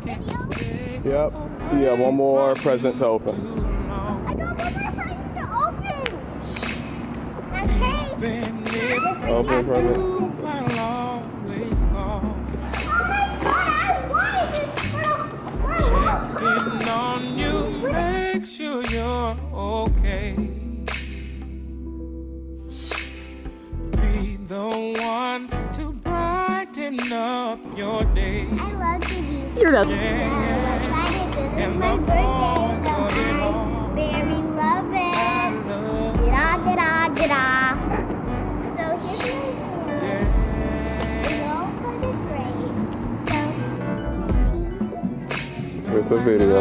Yep. Yeah, one more present to open. I got one more present to open. Okay. Open present. Oh my God, I wanted this. Checking on you, make sure you're okay. Be the one to brighten up your day. I love to be. You're welcome. And my birthday, so I very love it. Da-da-da-da-da. So here's my all for the grade. It's a video.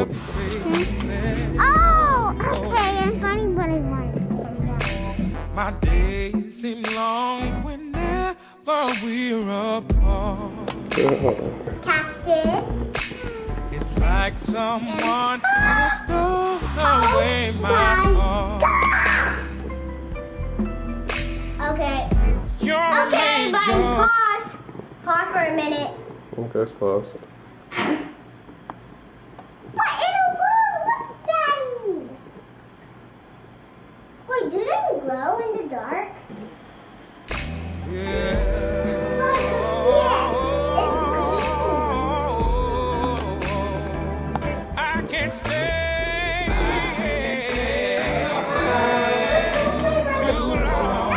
Oh, okay, it's funny, but I want it. My days seem long whenever we're apart. Cactus. It's like someone has stolen away my heart. Okay. You're Okay, an but angel. pause. Pause for a minute. Okay, it's paused. What in the world? Look, Daddy. Wait, do they glow in the dark? I can't stay too long.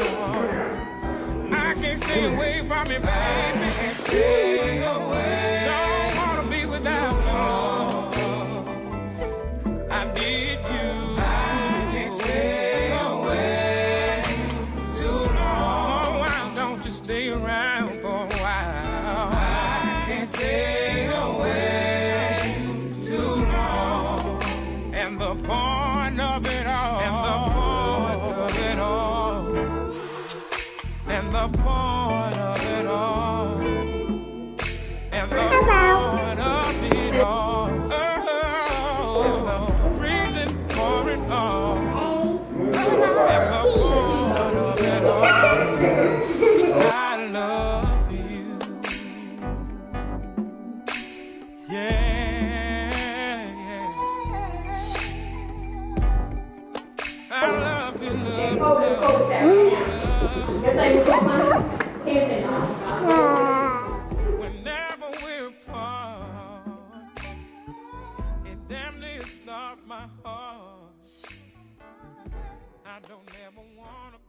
I can't stay away from you, baby. Stay away. Don't wanna be without you, Lord. I need you. I can't stay away too long. Why don't you stay around for a while? I can't stay away too long. And the point of it all. And the point of it all. And the point of it all. And the point of it all. Oh, the reason for it all. And the point of it all. I love you. Yeah, yeah. I love you, love you, whenever we're apart, it damn near stops my heart. I don't ever wanna